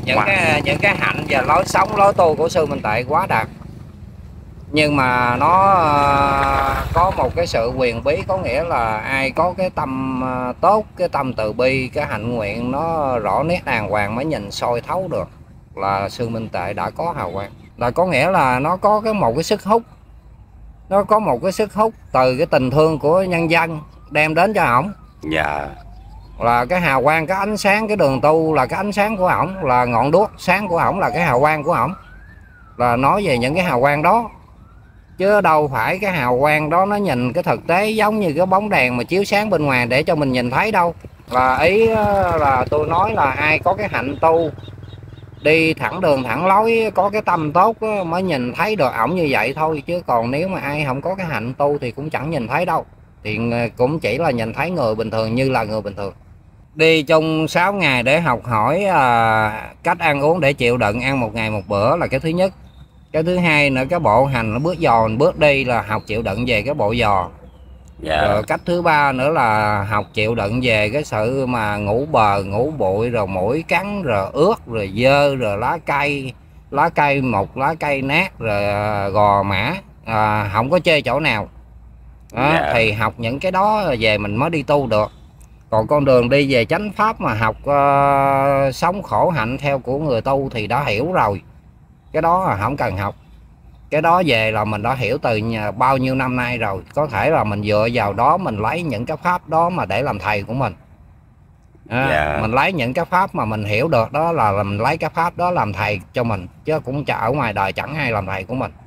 những cái hạnh và lối sống lối tu của sư Minh Tuệ quá đạt. Nhưng mà nó có một cái sự quyền bí, có nghĩa là ai có cái tâm tốt, cái tâm từ bi, cái hạnh nguyện nó rõ nét đàng hoàng mới nhìn soi thấu được là sư Minh Tuệ đã có hào quang. Là có nghĩa là nó có một cái sức hút, nó có một cái sức hút từ cái tình thương của nhân dân đem đến cho ổng. Dạ. Là cái hào quang, cái ánh sáng, cái đường tu là cái ánh sáng của ổng, là ngọn đuốc sáng của ổng, là cái hào quang của ổng. Là nói về những cái hào quang đó, chứ đâu phải cái hào quang đó nó nhìn cái thực tế giống như cái bóng đèn mà chiếu sáng bên ngoài để cho mình nhìn thấy đâu. Là ý là tôi nói là ai có cái hạnh tu, đi thẳng đường thẳng lối, có cái tâm tốt mới nhìn thấy được ổng như vậy thôi. Chứ còn nếu mà ai không có cái hạnh tu thì cũng chẳng nhìn thấy đâu, thì cũng chỉ là nhìn thấy người bình thường như là người bình thường. Đi trong 6 ngày để học hỏi cách ăn uống để chịu đựng, ăn một ngày một bữa là cái thứ nhất. Cái thứ hai nữa, cái bộ hành nó bước giò bước đi là học chịu đựng về cái bộ giò. Dạ. Rồi cách thứ ba nữa là học chịu đựng về cái sự mà ngủ bờ ngủ bụi, rồi mũi cắn, rồi ướt, rồi dơ, rồi lá cây một lá cây nát, rồi gò mã, không có chê chỗ nào đó. Dạ. Thì học những cái đó về mình mới đi tu được. Còn con đường đi về chánh pháp mà học sống khổ hạnh theo của người tu thì đã hiểu rồi. Cái đó là không cần học. Cái đó về là mình đã hiểu từ bao nhiêu năm nay rồi. Có thể là mình dựa vào đó mình lấy những cái pháp đó mà để làm thầy của mình. Dạ. Mình lấy những cái pháp mà mình hiểu được đó là mình lấy cái pháp đó làm thầy cho mình. Chứ cũng ở ngoài đời chẳng ai làm thầy của mình.